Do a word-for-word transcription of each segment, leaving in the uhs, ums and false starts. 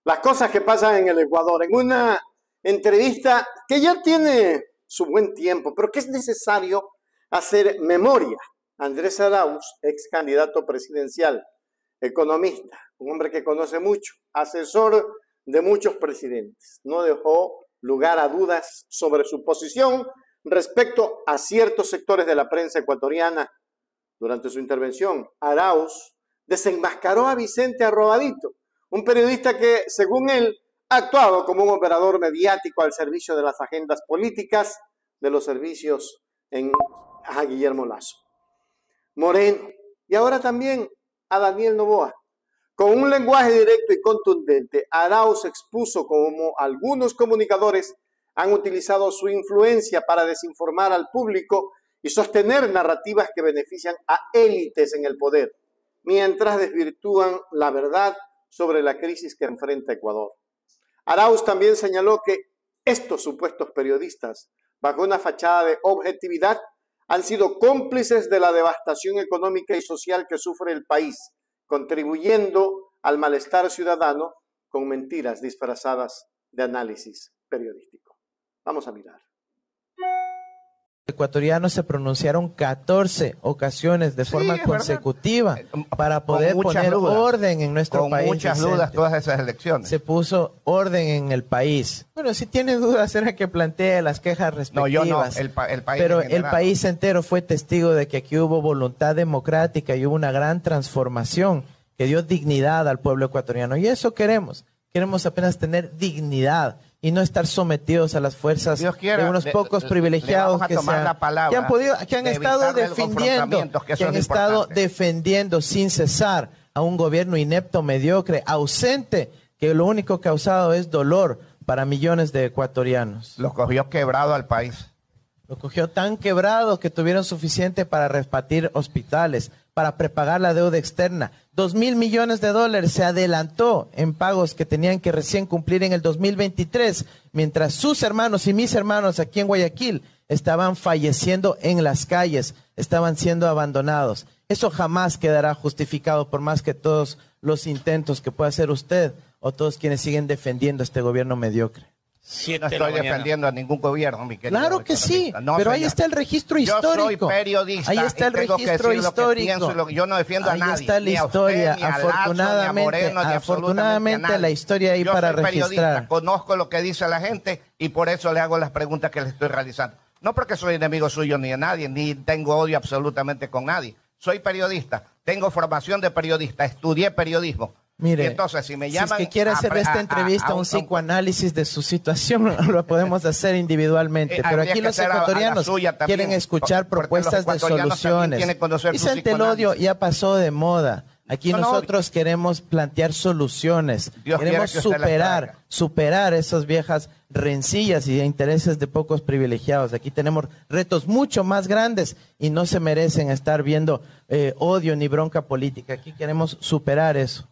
las cosas que pasan en el Ecuador. En una entrevista que ya tiene su buen tiempo, pero que es necesario hacer memoria. Andrés Arauz, ex candidato presidencial, economista, un hombre que conoce mucho, asesor de muchos presidentes, no dejó lugar a dudas sobre su posición respecto a ciertos sectores de la prensa ecuatoriana. Durante su intervención, Arauz desenmascaró a Vicente Arrobadito, un periodista que, según él, ha actuado como un operador mediático al servicio de las agendas políticas de los servicios en a Guillermo Lasso Moreno, y ahora también a Daniel Noboa. Con un lenguaje directo y contundente, Arauz expuso cómo algunos comunicadores han utilizado su influencia para desinformar al público y sostener narrativas que benefician a élites en el poder, mientras desvirtúan la verdad sobre la crisis que enfrenta Ecuador. Arauz también señaló que estos supuestos periodistas, bajo una fachada de objetividad, han sido cómplices de la devastación económica y social que sufre el país, contribuyendo al malestar ciudadano con mentiras disfrazadas de análisis periodístico. Vamos a mirar. Ecuatorianos se pronunciaron catorce ocasiones de forma sí, consecutiva verdad. para poder poner dudas, orden en nuestro con país. Con muchas Vicente. dudas todas esas elecciones. Se puso orden en el país. Bueno, si tiene dudas, será que plantee las quejas respectivas. No, yo no, el, pa el país Pero el país entero fue testigo de que aquí hubo voluntad democrática y hubo una gran transformación que dio dignidad al pueblo ecuatoriano. Y eso queremos. Queremos apenas tener dignidad y no estar sometidos a las fuerzas quiera, de unos pocos le, privilegiados le que, se han, palabra, que han podido, que han estado defendiendo, que, que han estado defendiendo sin cesar a un gobierno inepto, mediocre, ausente, que lo único causado es dolor para millones de ecuatorianos. Lo cogió quebrado al país. Lo cogió tan quebrado que tuvieron suficiente para repartir hospitales, para prepagar la deuda externa. Dos mil millones de dólares se adelantó en pagos que tenían que recién cumplir en el dos mil veintitrés, mientras sus hermanos y mis hermanos aquí en Guayaquil estaban falleciendo en las calles, estaban siendo abandonados. Eso jamás quedará justificado por más que todos los intentos que pueda hacer usted o todos quienes siguen defendiendo este gobierno mediocre. Sí, no estoy defendiendo a ningún gobierno, mi querido. Claro que sí, no, pero señor. Ahí está el registro histórico. Yo soy periodista. Ahí está el registro histórico. Lo, yo no defiendo ahí a nadie. Ahí está la historia. Usted, afortunadamente, Lazo, Moreno, afortunadamente la historia ahí yo para soy registrar. Periodista, conozco lo que dice la gente y por eso le hago las preguntas que le estoy realizando. No porque soy enemigo suyo ni de nadie, ni tengo odio absolutamente con nadie. Soy periodista, tengo formación de periodista, estudié periodismo. Mire, y entonces, si me llaman si es que quiere hacer de esta entrevista a, a, a un, un psicoanálisis de su situación, lo podemos hacer individualmente. Eh, pero aquí los ecuatorianos quieren escuchar propuestas de soluciones. Vicente el odio ya pasó de moda. Aquí no, nosotros no, queremos plantear soluciones. Dios queremos superar, superar esas viejas rencillas y intereses de pocos privilegiados. Aquí tenemos retos mucho más grandes y no se merecen estar viendo eh, odio ni bronca política. Aquí queremos superar eso.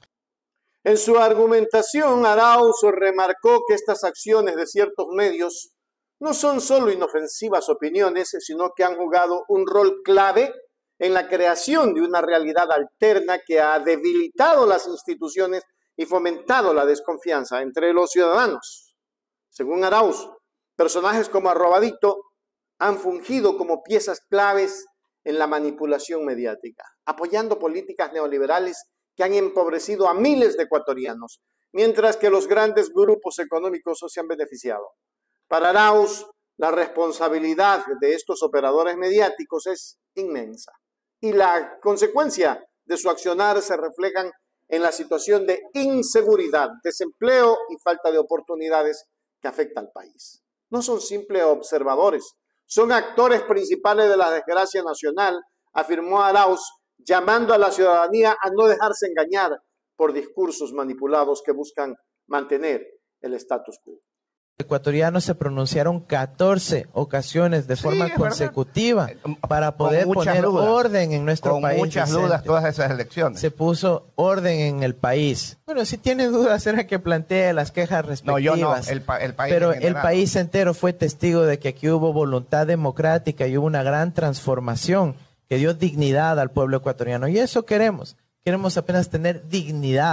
En su argumentación, Arauz remarcó que estas acciones de ciertos medios no son solo inofensivas opiniones, sino que han jugado un rol clave en la creación de una realidad alterna que ha debilitado las instituciones y fomentado la desconfianza entre los ciudadanos. Según Arauz, personajes como Arrobadito han fungido como piezas claves en la manipulación mediática, apoyando políticas neoliberales que han empobrecido a miles de ecuatorianos, mientras que los grandes grupos económicos se han beneficiado. Para Arauz, la responsabilidad de estos operadores mediáticos es inmensa y la consecuencia de su accionar se reflejan en la situación de inseguridad, desempleo y falta de oportunidades que afecta al país. No son simples observadores, son actores principales de la desgracia nacional, afirmó Arauz, llamando a la ciudadanía a no dejarse engañar por discursos manipulados que buscan mantener el status quo. Ecuatorianos se pronunciaron catorce ocasiones de forma sí, consecutiva para poder poner dudas, orden en nuestro con país. Con muchas Vicente. dudas todas esas elecciones. Se puso orden en el país. Bueno, si tiene dudas, será que plantee las quejas respectivas. No, yo no, el, pa el país Pero el país entero fue testigo de que aquí hubo voluntad democrática y hubo una gran transformación que dio dignidad al pueblo ecuatoriano. Y eso queremos. Queremos apenas tener dignidad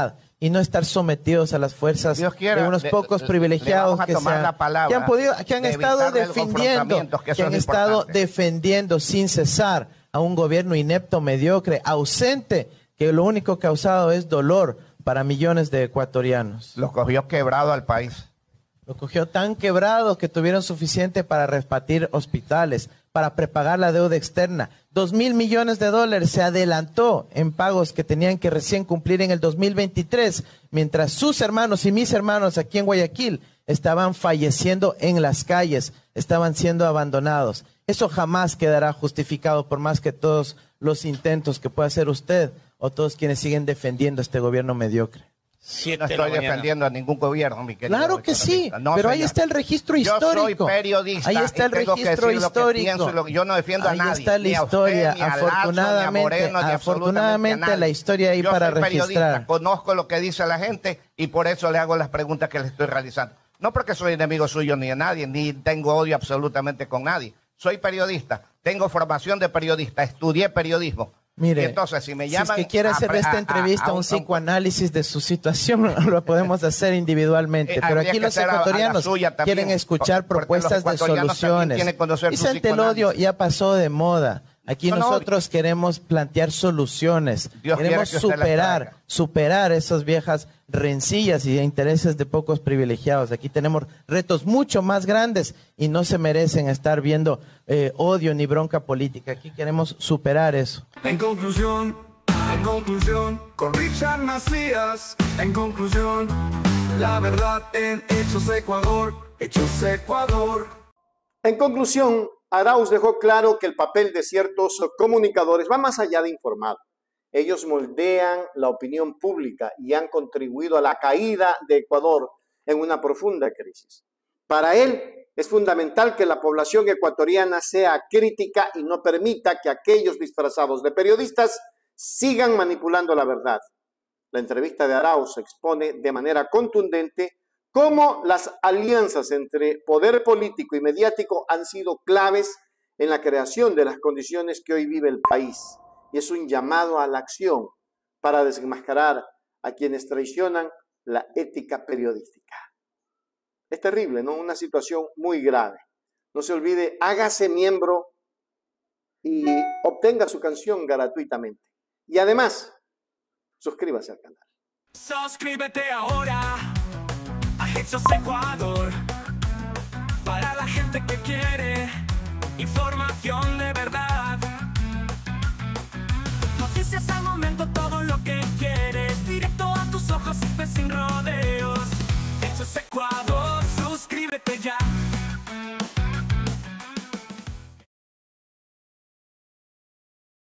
y no estar sometidos a las fuerzas quiera, de unos pocos le, privilegiados le que, se han, que han podido, que han de estado defendiendo, que, que han estado defendiendo sin cesar a un gobierno inepto, mediocre, ausente, que lo único causado es dolor para millones de ecuatorianos. Lo cogió quebrado al país. Lo cogió tan quebrado que tuvieron suficiente para repartir hospitales, para prepagar la deuda externa. Dos mil millones de dólares se adelantó en pagos que tenían que recién cumplir en el dos mil veintitrés, mientras sus hermanos y mis hermanos aquí en Guayaquil estaban falleciendo en las calles, estaban siendo abandonados. Eso jamás quedará justificado por más que todos los intentos que pueda hacer usted o todos quienes siguen defendiendo este gobierno mediocre. Sí, no estoy defendiendo a ningún gobierno, mi querido. Claro que sí, no, pero señor. Ahí está el registro histórico. Yo soy periodista. Ahí está el registro histórico. Lo que yo no defiendo ahí a nadie. Ahí está la historia. Usted, afortunadamente, Lazo, Moreno, afortunadamente la historia ahí yo para soy registrar. Conozco lo que dice la gente y por eso le hago las preguntas que le estoy realizando. No porque soy enemigo suyo ni de nadie, ni tengo odio absolutamente con nadie. Soy periodista, tengo formación de periodista, estudié periodismo. Mire, y entonces, si me llaman, si es que quiere hacer de esta entrevista a, a, a un, un psicoanálisis de su situación, lo podemos hacer individualmente. Eh, pero aquí los ecuatorianos quieren escuchar propuestas de soluciones. Vicente el odio ya pasó de moda. Aquí Son nosotros obvios. queremos plantear soluciones. Dios queremos superar, superar esas viejas rencillas y intereses de pocos privilegiados. Aquí tenemos retos mucho más grandes y no se merecen estar viendo eh, odio ni bronca política. Aquí queremos superar eso. En conclusión, en conclusión, con Richard Macías, en conclusión, la verdad en Hechos Ecuador, Hechos Ecuador. En conclusión, Arauz dejó claro que el papel de ciertos comunicadores va más allá de informar. Ellos moldean la opinión pública y han contribuido a la caída de Ecuador en una profunda crisis. Para él es fundamental que la población ecuatoriana sea crítica y no permita que aquellos disfrazados de periodistas sigan manipulando la verdad. La entrevista de Arauz expone de manera contundente cómo las alianzas entre poder político y mediático han sido claves en la creación de las condiciones que hoy vive el país. Y es un llamado a la acción para desenmascarar a quienes traicionan la ética periodística. Es terrible, ¿no? Una situación muy grave. No se olvide, hágase miembro y obtenga su canción gratuitamente. Y además, suscríbase al canal. Suscríbete ahora a Hechos Ecuador, para la gente que quiere información de verdad. Noticias al momento, todo lo que quieres, directo a tus ojos y sin rodeos.